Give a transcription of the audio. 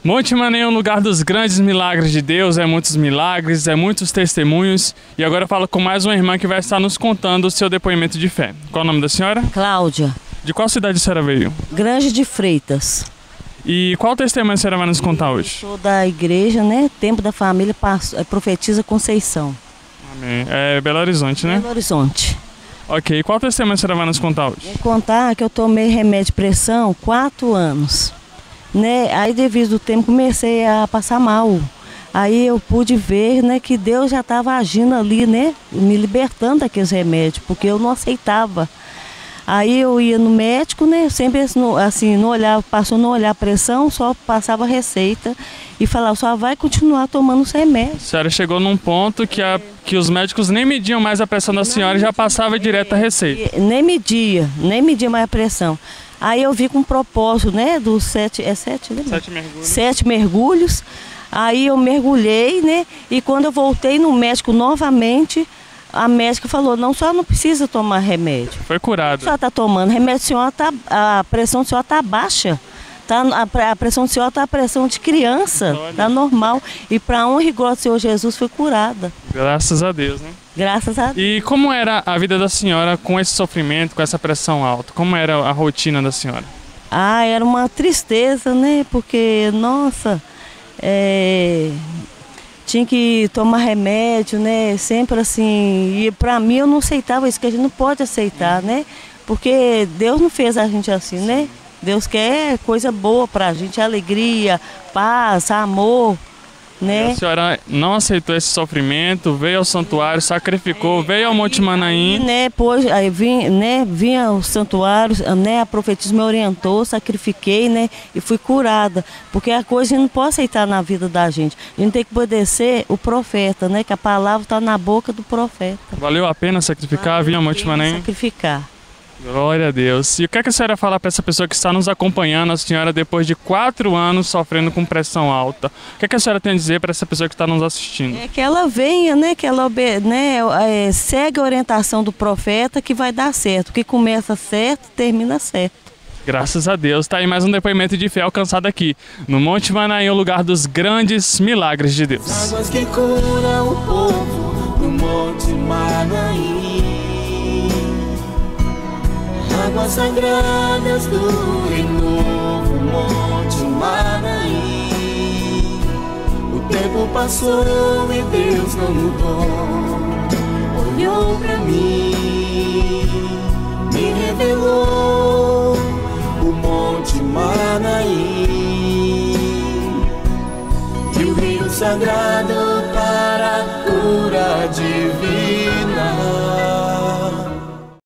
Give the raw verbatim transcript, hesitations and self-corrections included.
Monte Manem é um lugar dos grandes milagres de Deus, é muitos milagres, é muitos testemunhos. E agora eu falo com mais uma irmã que vai estar nos contando o seu depoimento de fé. Qual o nome da senhora? Cláudia. De qual cidade a senhora veio? Grande de Freitas. E qual testemunho a senhora vai nos contar hoje? Eu sou da igreja, né? Tempo da Família, Profetiza Conceição. Amém. É Belo Horizonte, né? Belo Horizonte. Ok, qual testemunho a senhora vai nos contar hoje? Vou contar que eu tomei remédio de pressão quatro anos. Né? Aí devido ao tempo comecei a passar mal. Aí eu pude ver, né, que Deus já estava agindo ali, né, me libertando daqueles remédios, porque eu não aceitava. Aí eu ia no médico, né, sempre assim, não olhava, passou a não olhar a pressão, só passava a receita e falava, só vai continuar tomando os remédios. A senhora chegou num ponto que, a, que os médicos nem mediam mais a pressão da senhora e já passava direto a receita. Nem media, nem media mais a pressão. Aí eu vi com um propósito, né, dos sete, é sete, né? Sete mergulhos. Sete mergulhos. Aí eu mergulhei, né, e quando eu voltei no médico novamente, a médica falou, não, a senhora não precisa tomar remédio. Foi curada. A senhora está tomando remédio, a, senhora tá, a pressão da senhora está baixa. Tá, a, a pressão da senhora está a pressão de criança, está normal. E para a honra e glória do Senhor Jesus foi curada. Graças a Deus, né? Graças a Deus. E como era a vida da senhora com esse sofrimento, com essa pressão alta? Como era a rotina da senhora? Ah, era uma tristeza, né? Porque, nossa, é, tinha que tomar remédio, né? Sempre assim. E para mim eu não aceitava isso, que a gente não pode aceitar, né? Porque Deus não fez a gente assim, né? Deus quer coisa boa pra gente, alegria, paz, amor, né? A senhora não aceitou esse sofrimento, veio ao santuário, sacrificou, veio ao Monte Manaim. Né, pois, aí vim, né, vim ao santuário, né, a profetisa me orientou, sacrifiquei, né, e fui curada. Porque a coisa a gente não pode aceitar na vida da gente. A gente tem que obedecer o profeta, né, que a palavra está na boca do profeta. Valeu a pena sacrificar, vir ao Monte Manaim? Sacrificar. Glória a Deus. E o que, é que a senhora fala para essa pessoa que está nos acompanhando, a senhora, depois de quatro anos sofrendo com pressão alta? O que, é que a senhora tem a dizer para essa pessoa que está nos assistindo? É que ela venha, né? Que ela né, é, segue a orientação do profeta que vai dar certo. O que começa certo, termina certo. Graças a Deus. Está aí mais um depoimento de fé alcançado aqui, no Monte Manaim, o lugar dos grandes milagres de Deus. Águas que curam o povo no Monte Manaim. Águas sagradas do renovo, Monte Manaim. O tempo passou e Deus não mudou. Olhou pra mim, me revelou o Monte Manaim. E o rio sagrado